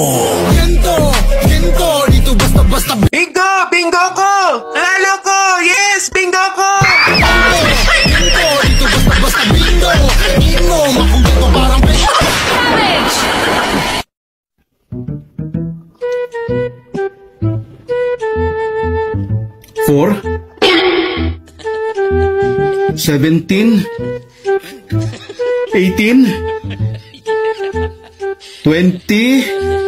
Dito basta-basta. Bingo! Bingo ko! Lalo ko! Yes! Bingo ko! Dito basta-basta bingo. Bingo, makulit ko parang damage. 4 17 18 20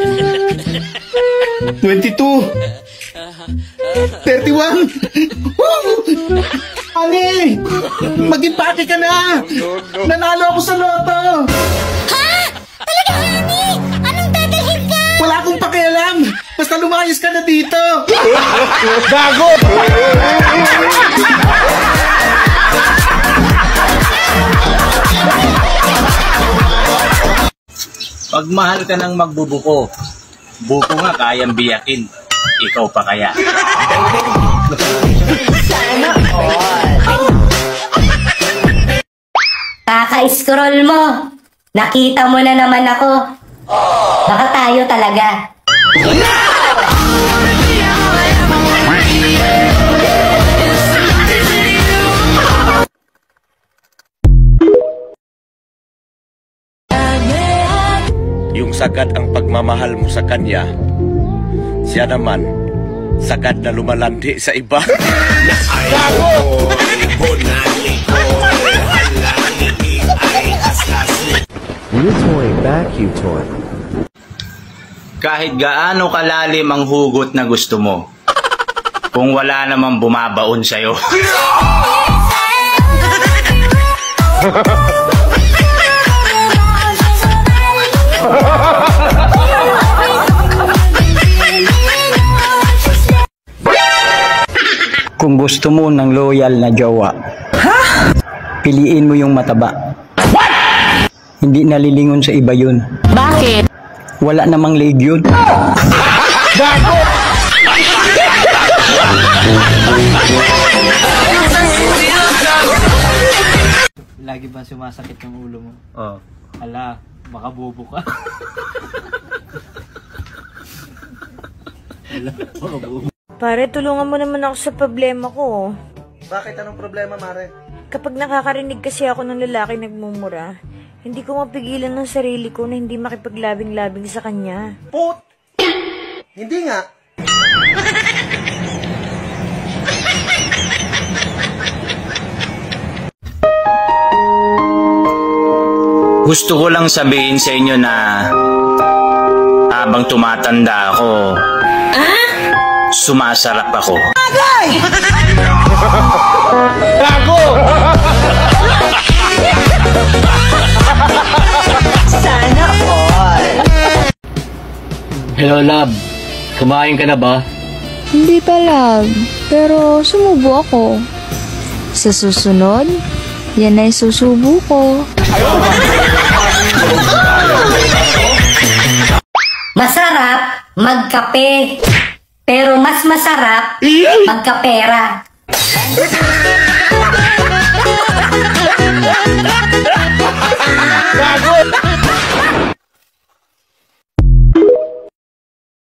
22 31. Ani! Mag-impake ka na! Nanalo ako sa loto! Ha? Talaga, Honey? Anong dadalhin ka? Wala akong pakialam! Basta lumayas ka na dito! Gago! Pag mahal ka ng magbubuko, buko nga kayang biyakin. Ikaw pa kaya? Kaka-scroll mo. Nakita mo na naman ako. Baka tayo talaga. Yung sagad ang pagmamahal mo sa kanya, siya naman, sagad na lumalandi sa iba. Kahit gaano kalalim ang hugot na gusto mo, kung wala namang bumabaon sa'yo. Kung gusto mo ng loyal na jowa, piliin mo yung mataba. Hindi nalilingon sa iba yun. Bakit? Wala namang leg yun. Gago! Lagi ba sumasakit yung ulo mo? Oh. Ala, baka bobo ka. Pare, tulungan mo naman ako sa problema ko. Bakit? Anong problema, Mare? Kapag nakakarinig kasi ako ng lalaki nagmumura, hindi ko mapigilan ng sarili ko na hindi makipaglabing-labing sa kanya. Put! Hindi nga. Gusto ko lang sabihin sa inyo na habang tumatanda ako, sumasarap ako. Gago! Sana all. Hello, love. Kumain ka na ba? Hindi pa, love. Pero sumubo ako. Sa susunod, yan ay susubo ko. Masarap magkape. Pero mas masarap magkapera. Gago!